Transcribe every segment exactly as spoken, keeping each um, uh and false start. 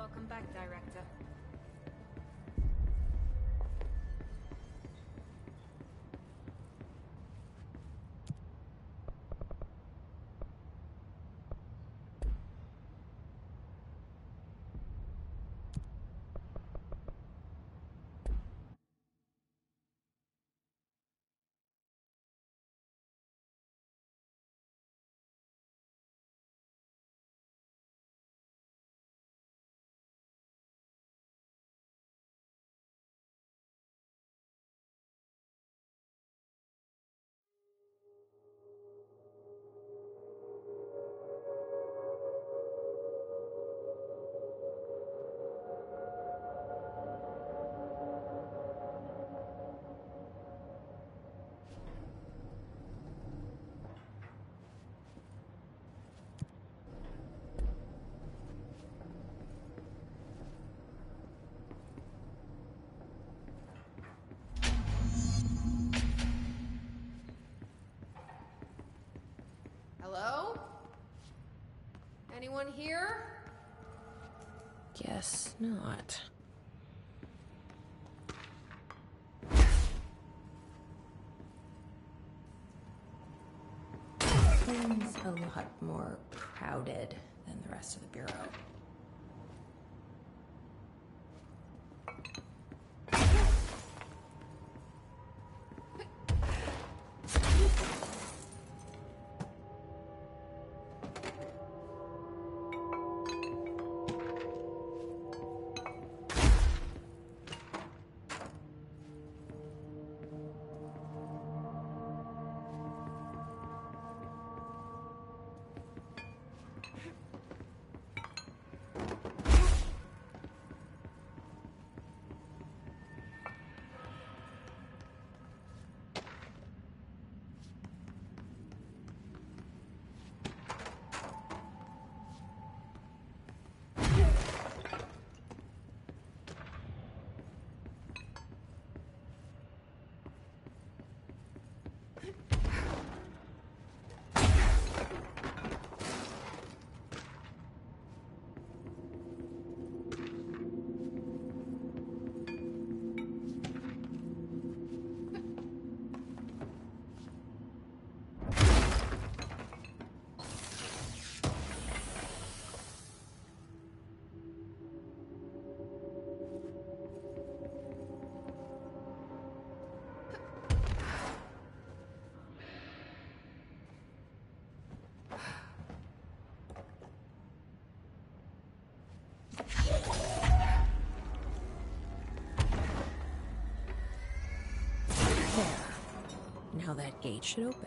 Welcome back, Director. Hello? Anyone here? Guess not. Seems a lot more crowded than the rest of the bureau. Now that gate should open.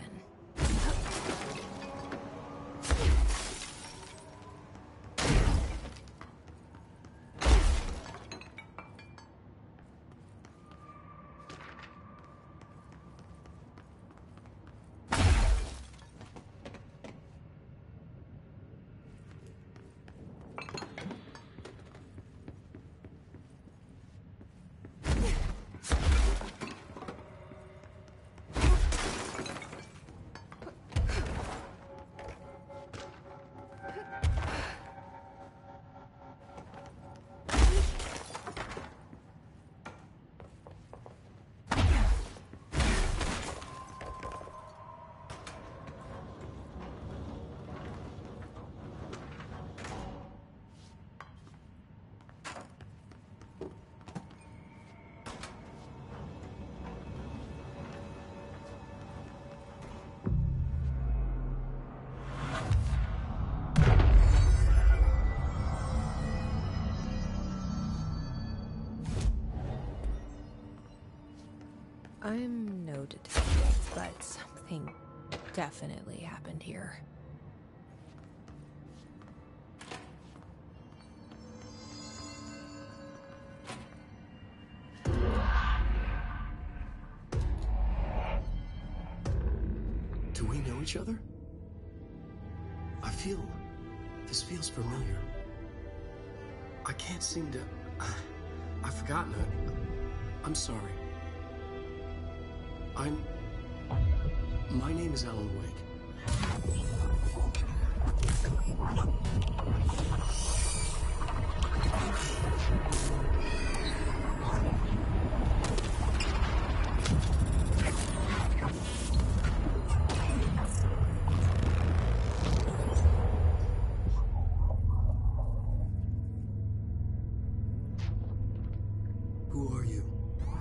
I'm no detective, but something definitely happened here. Do we know each other? I feel... this feels familiar. I can't seem to... I've forgotten it. I'm sorry. I'm... My name is Alan Wake. Who are you?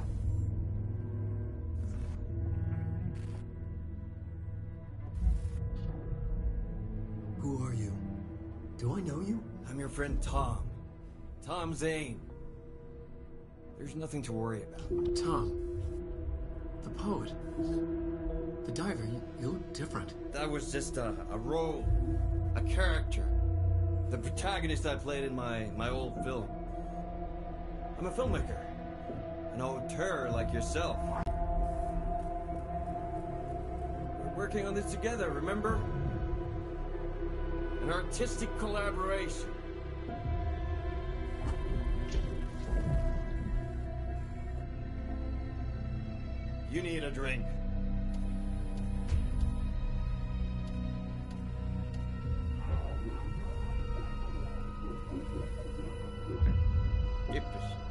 Who are you? Do I know you? I'm your friend Tom. Tom Zane. There's nothing to worry about. Tom. The poet. The diver. You, you look different. That was just a, a role. A character. The protagonist I played in my, my old film. I'm a filmmaker. An auteur like yourself. We're working on this together, remember? An artistic collaboration. You need a drink. Gib es.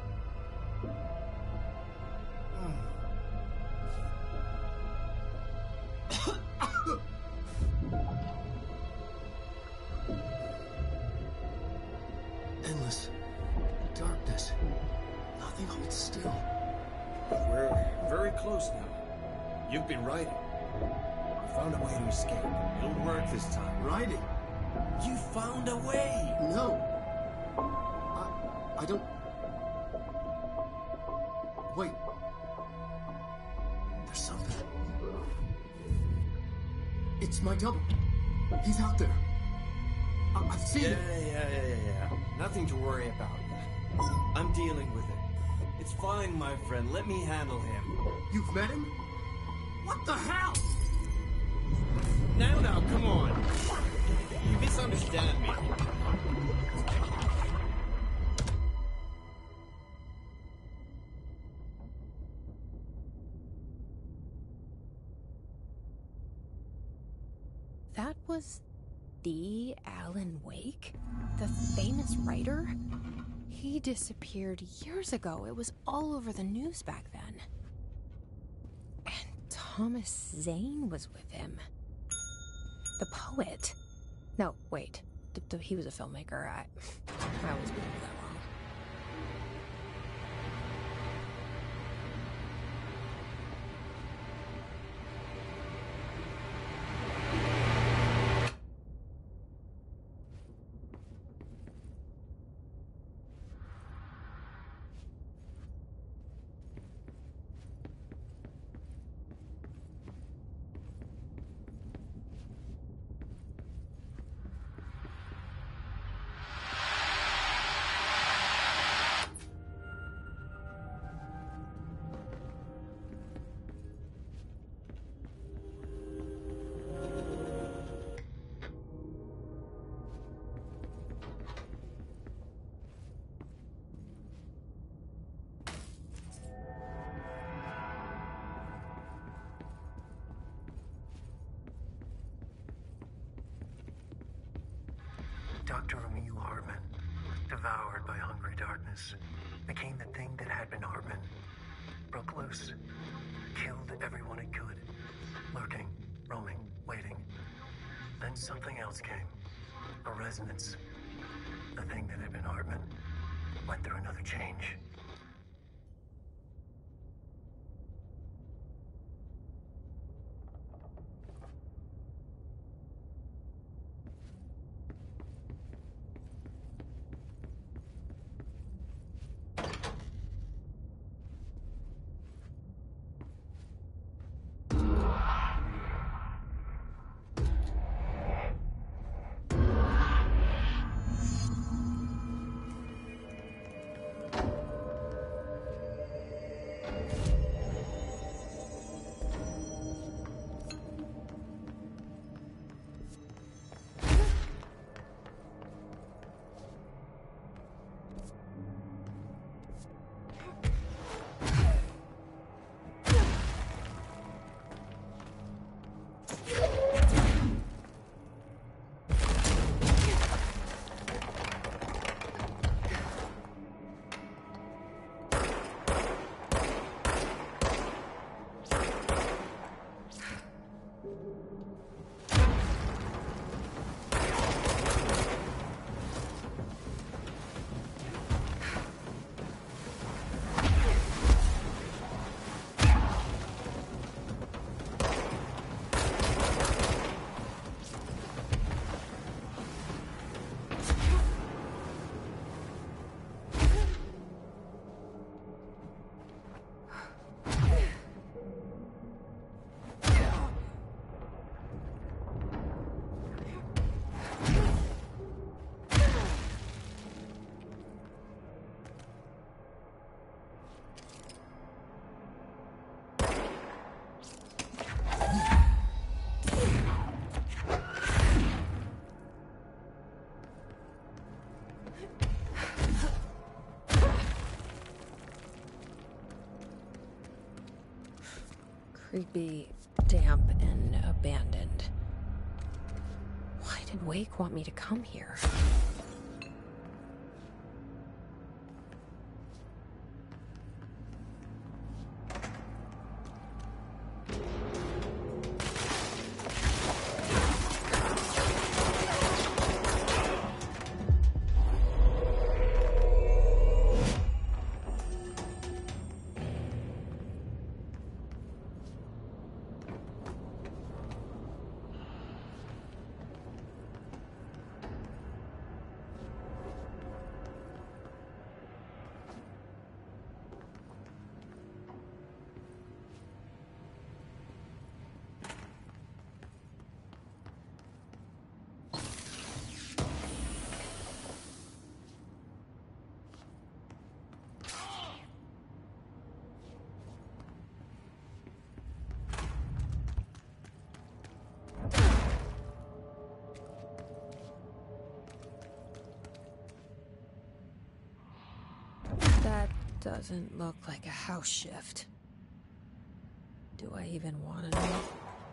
Endless darkness. Nothing holds still. We're very close now. You've been writing. You found a way to escape. It'll work this time. Writing? You found a way! No. I... I don't... Wait. There's something. It's my double. He's out there. I I've seen Yeah, him. yeah, yeah, yeah, yeah. Nothing to worry about. I'm dealing with it. It's fine, my friend. Let me handle him. You've met him? What the hell? Now, now, come on. You misunderstand me. That was the Alan Wake? The famous writer? He disappeared years ago. It was all over the news back then. And Thomas Zane was with him. The poet. No, wait. D d he was a filmmaker. I, I always believe that wrong. Doctor Emil Hartman, devoured by hungry darkness, became the thing that had been Hartman. Broke loose, killed everyone it could, lurking, roaming, waiting. Then something else came, a resonance. The thing that had been Hartman went through another change. Creepy, damp, and abandoned. Why did Wake want me to come here? That doesn't look like a house shift. Do I even want to know?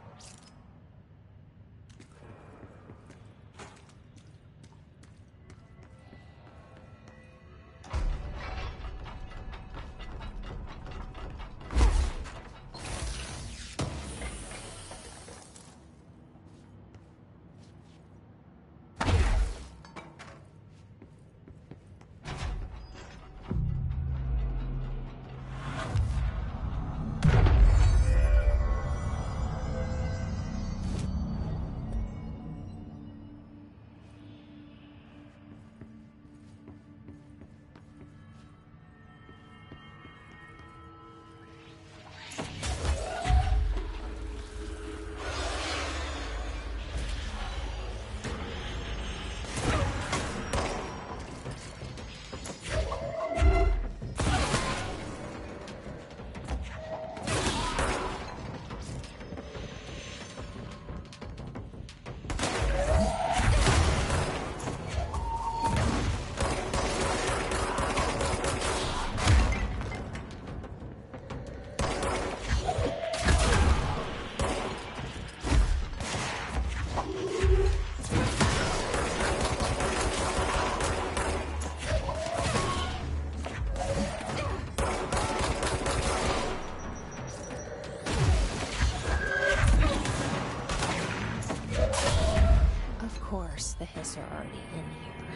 The Hiss are already in here.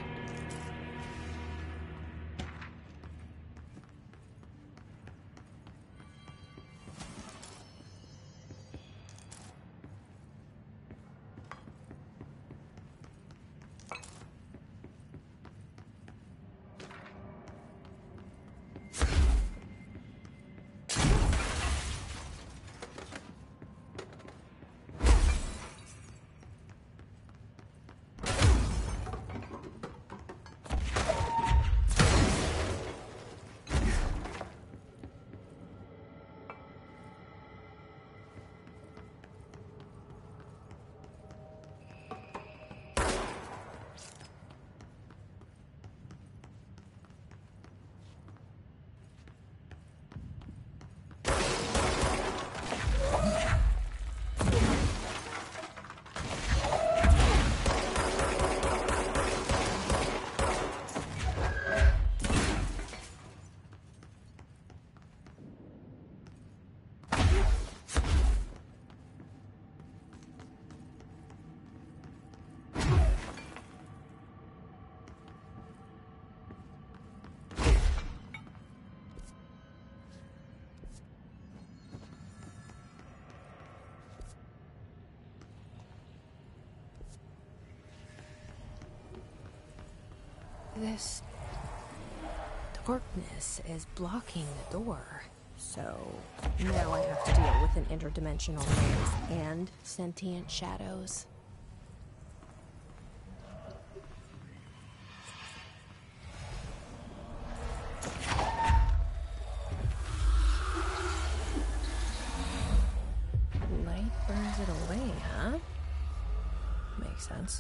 This darkness is blocking the door, so now I have to deal with an interdimensional maze and sentient shadows. Light burns it away, huh? Makes sense.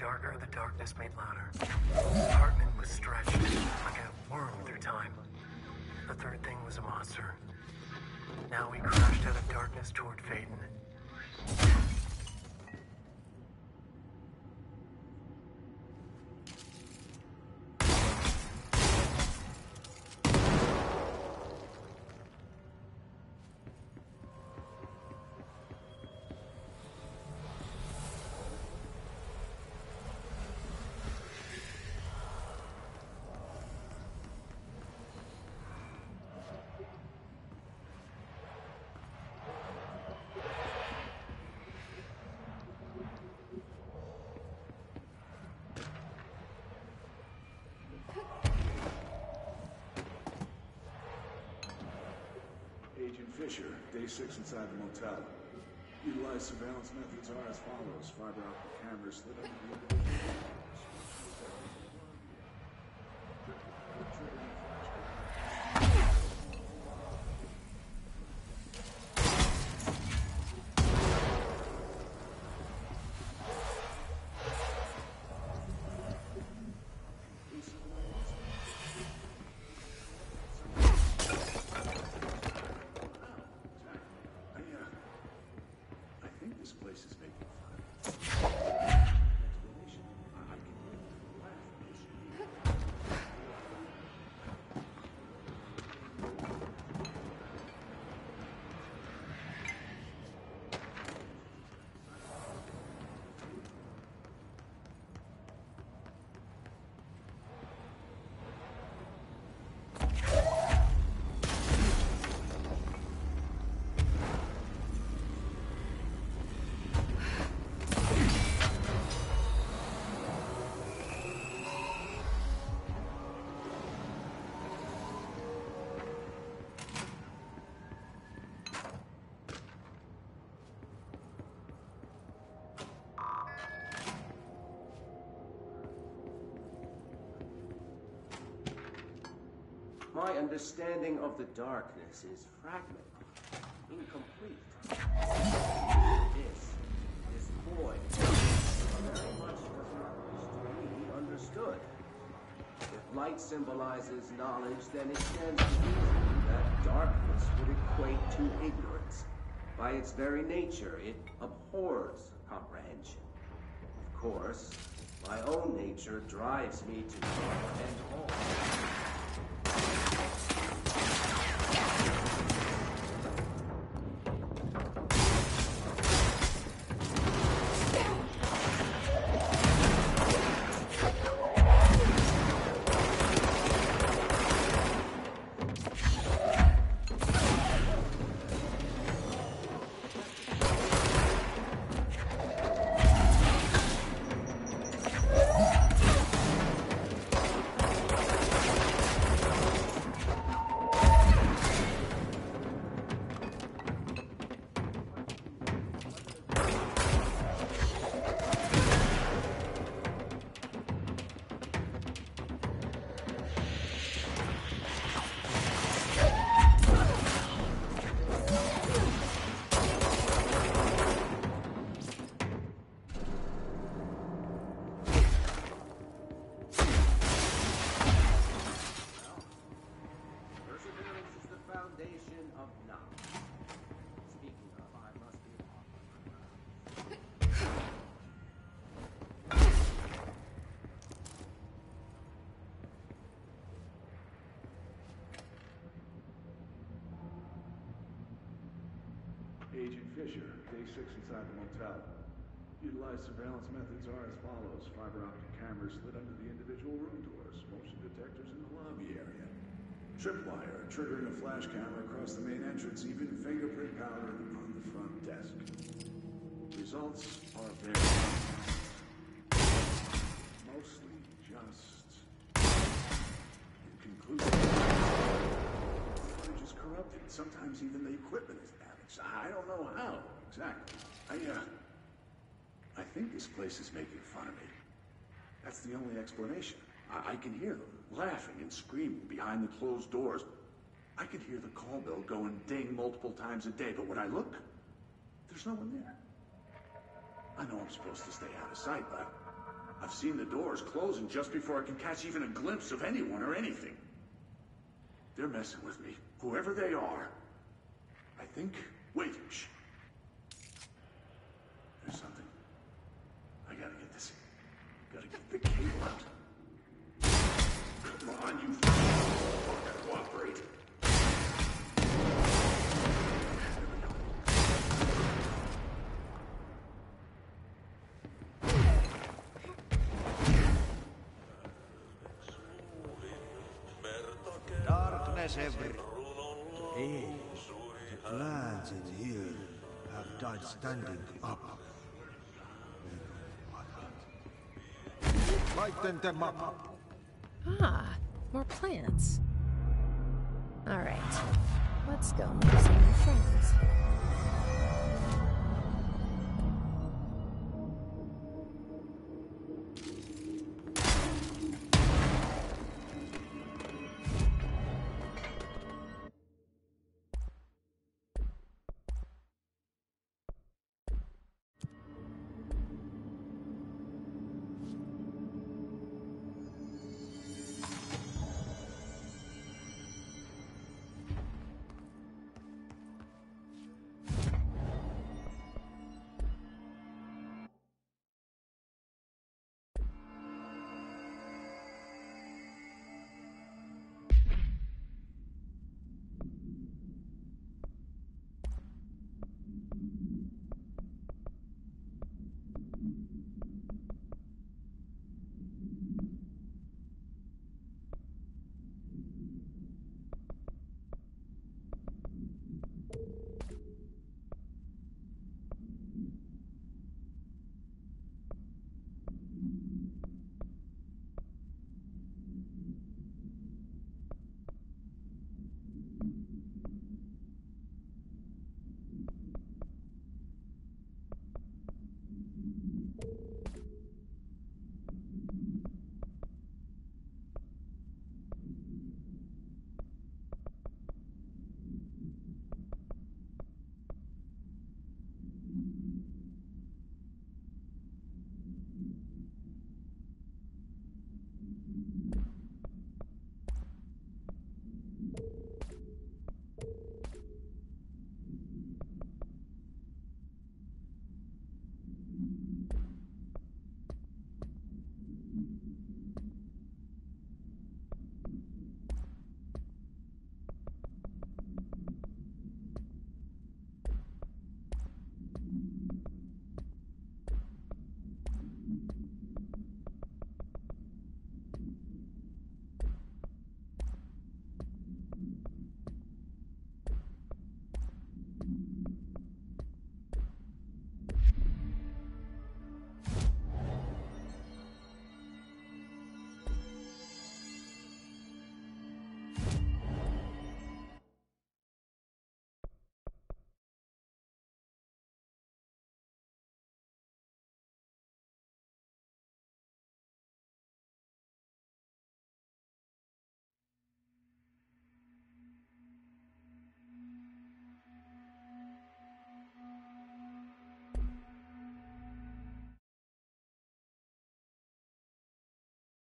darker, the darkness made louder. Hartman was stretched like a worm through time. The third thing was a monster. Now we crashed out of darkness toward Phaeton. Agent Fisher, day six inside the motel. Utilized surveillance methods are as follows. Fiber optic cameras slid under the individual My understanding of the darkness is fragmented, incomplete. This, this void, very much does not wish to be understood. If light symbolizes knowledge, then it stands to reason that darkness would equate to ignorance. By its very nature, it abhors comprehension. Of course, my own nature drives me to comprehend all. Agent Fisher, day six inside the motel. Utilized surveillance methods are as follows. Fiber optic cameras slid under the individual room doors. Motion detectors in the lobby area. Tripwire, triggering a flash camera across the main entrance. Even fingerprint powder on the front desk. Results are very mostly just inconclusive. Footage is corrupted. Sometimes even the equipment is damaged. I don't know how exactly. I uh, I think this place is making fun of me. That's the only explanation. I, I can hear them laughing and screaming behind the closed doors. I can hear the call bell going ding multiple times a day, but when I look, there's no one there. I know I'm supposed to stay out of sight, but I've seen the doors closing just before I can catch even a glimpse of anyone or anything. They're messing with me, whoever they are. I think... Wait, shh. There's something. I gotta get this. Gotta get the cable out. Come on, you fucking cooperate. Darkness every day. The plants in here have died standing up. Lighten them up. Ah, more plants. Alright, let's go make some new friends.